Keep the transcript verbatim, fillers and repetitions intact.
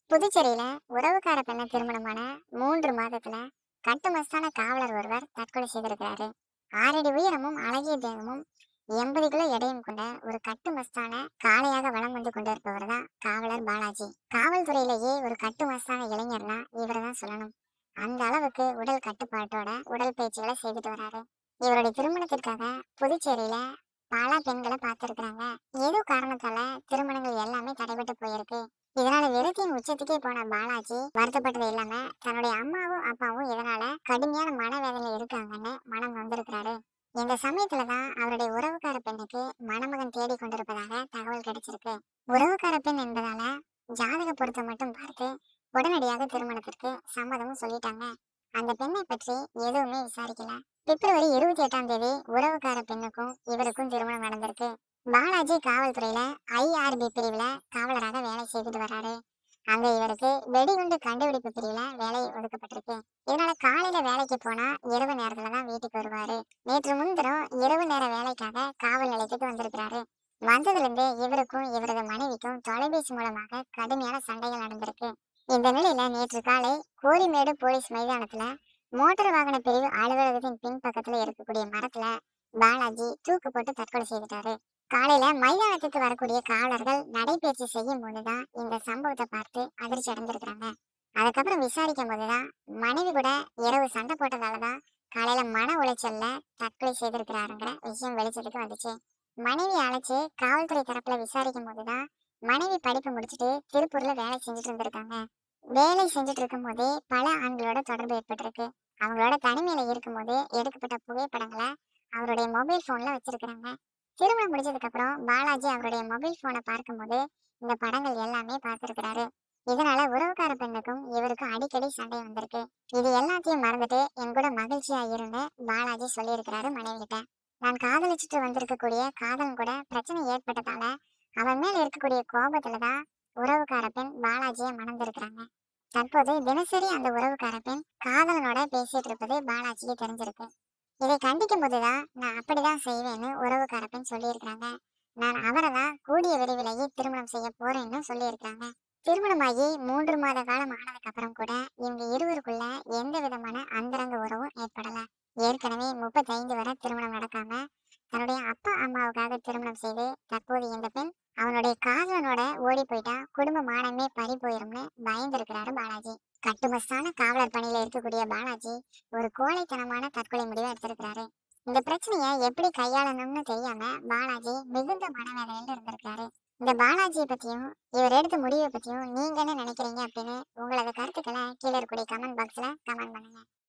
புதுச்சேரியில உறவுக்கார பெண்ணை திருமணமான மூன்று மாதத்துல கட்டுமஸ்தான காவலர் ஒருவர் தற்கொலை செய்திருக்கிறாரு. ஆறடி உயரமும் அழகிய தேகமும் எண்பது கிலோ எடையும் கொண்ட ஒரு கட்டுமஸ்தான காளையாக வலம் வந்து கொண்டிருப்பவர் தான் காவலர் பாலாஜி. காவல்துறையிலேயே ஒரு கட்டுமஸ்தான இளைஞர்னா இவரை தான் சொல்லணும். அந்த அளவுக்கு உடல் கட்டுப்பாட்டோட உடல் பயிற்சிகளை செய்துட்டு வராரு. இவருடைய திருமணத்திற்காக புதுச்சேரியில பல பெண்களை பார்த்திருக்கிறாங்க. ஏதோ காரணத்தால திருமணங்கள் எல்லாமே தடைபட்டு போயிருக்கு. இதனால விரக்தியின் உச்சத்துக்கே போன பாலாஜி வருத்தப்பட்டது இல்லாம தன்னுடைய அம்மாவும் அப்பாவும் இதனால கடுமையான மனவேதனையில இருக்காங்கன்னு மனம் வந்திருக்கிறாரு. இந்த சமயத்துலதான் அவருடைய உறவுக்கார பெண்ணுக்கு மணமகன் தேடி கொண்டிருப்பதாக தகவல் கிடைச்சிருக்கு. உறவுக்கார பெண் என்பதால ஜாதக பொருத்தம் மட்டும் பார்த்து உடனடியாக திருமணத்திற்கு சம்மதமும் சொல்லிட்டாங்க. அந்த பெண்ணை பற்றி எதுவுமே விசாரிக்கல. பிப்ரவரி இருபத்தி எட்டாம் தேதி உறவுக்கார பெண்ணுக்கும் இவருக்கும் திருமணம் நடந்திருக்கு. பாலாஜி காவல்துறையில ஐஆர்பி பிரிவுல காவலராக வேலை செய்துட்டு வராரு. அங்க இவருக்கு வெடிகுண்டு கண்டுபிடிப்பு பிரிவுல வேலை ஒதுக்கப்பட்டிருக்கு. இதனால காலையில வேலைக்கு போனா இரவு நேரத்துலதான் வீட்டுக்கு வருவாரு. நேற்று முன்தினம் இரவு நேர வேலைக்காக காவல் நிலையத்துக்கு வந்திருக்கிறாரு. வந்ததுல இருந்து இவருக்கும் இவரது மனைவிக்கும் தொலைபேசி மூலமாக கடுமையான சண்டைகள் நடந்திருக்கு. இந்த நிலையில நேற்று காலை கோரிமேடு போலீஸ் மைதானத்துல மோட்டார் வாகன பிரிவு அலுவலகத்தின் பின்பக்கத்துல இருக்கக்கூடிய மரத்துல பாலாஜி தூக்கு போட்டு தற்கொலை செய்துட்டாரு. காலையில மைதானத்துக்கு வரக்கூடிய காவலர்கள் நடைபயிற்சி செய்யும் போதுதான் இந்த சம்பவத்தை பார்த்து அதிர்ச்சி அடைந்திருக்கிறாங்க. அதுக்கப்புறம் விசாரிக்கும் போதுதான் மனைவி கூட இரவு சண்டை போட்டதாலதான் காலையில மன உளைச்சல்ல தற்கொலை செய்திருக்கிறாருங்கிற விஷயம் வெளிச்சத்துக்கு வந்துச்சு. மனைவி அழைச்சு காவல்துறை தரப்புல விசாரிக்கும் போதுதான் மனைவி படிப்பு முடிச்சுட்டு திருப்பூர்ல வேலை செஞ்சுட்டு இருந்திருக்காங்க. வேலை செஞ்சுட்டு இருக்கும் போதே பல ஆண்களோட தொடர்பு ஏற்பட்டிருக்கு. அவங்களோட தனிமையில இருக்கும் போது எடுக்கப்பட்ட புகைப்படங்களை அவருடைய மொபைல் போன்ல வச்சிருக்கிறாங்க. திருமணம் முடிஞ்சதுக்கு அப்புறம் பாலாஜி அவருடைய மொபைல் போனை பார்க்கும்போது இந்த படங்கள் எல்லாமே பார்த்திருக்கிறாரு. இதனால உறவுக்கார பெண்ணுக்கும் இவருக்கும் அடிக்கடி சண்டை வந்திருக்கு. இது எல்லாத்தையும் மறந்துட்டு என் கூட மகிழ்ச்சியா இருந்து பாலாஜி சொல்லியிருக்கிறாரு மனைவி கிட்ட. நான் காதலிச்சுட்டு வந்திருக்கக்கூடிய காதலன் கூட பிரச்சனை ஏற்பட்டதால அவன் மேல இருக்கக்கூடிய கோபத்துலதான் உறவுக்கார பெண் பாலாஜியை மணந்திருக்கிறாங்க. தற்போது தினசரி அந்த உறவுக்கார பெண் காதலனோட பேசிட்டு இருப்பது பாலாஜிக்கு தெரிஞ்சிருக்கு. இதை கண்டிக்கும் போதுதான் நான் அப்படிதான் செய்வேன்னு உறவுக்கார பெண் சொல்லியிருக்கிறாங்க. நான் அவரை தான் கூடிய விரைவிலேயே திருமணம் செய்ய போறேன்னு சொல்லியிருக்கிறாங்க. திருமணமாகி மூன்று மாத காலம் ஆனதுக்கு அப்புறம் கூட இவங்க இருவருக்குள்ள எந்த விதமான அந்தரங்க உறவும் ஏற்படல. ஏற்கனவே முப்பத்தி ஐந்து வரை திருமணம் நடக்காம தன்னுடைய அப்பா அம்மாவுக்காக திருமணம் செய்து தற்போது இந்த பெண் அவனுடைய காதலனோட ஓடி போயிட்டா குடும்ப மானமே பறி போயிரும்னு பயந்திருக்கிறாரு பாலாஜி. கட்டுமஸ்தான காவலர் பணியில இருக்கக்கூடிய பாலாஜி ஒரு கோழைத்தனமான தற்கொலை முடிவை எடுத்திருக்கிறாரு. இந்த பிரச்சனையை எப்படி கையாளணும்னு தெரியாம பாலாஜி மிகுந்த மனவேதனையில இருந்திருக்காரு. இந்த பாலாஜியை பத்தியும் இவர் எடுத்த முடிவை பத்தியும் நீங்க என்ன நினைக்கிறீங்க அப்படின்னு உங்களது கருத்துக்களை கீழே இருக்கக்கூடிய கமெண்ட் பாக்ஸ்ல கமெண்ட் பண்ணுங்க.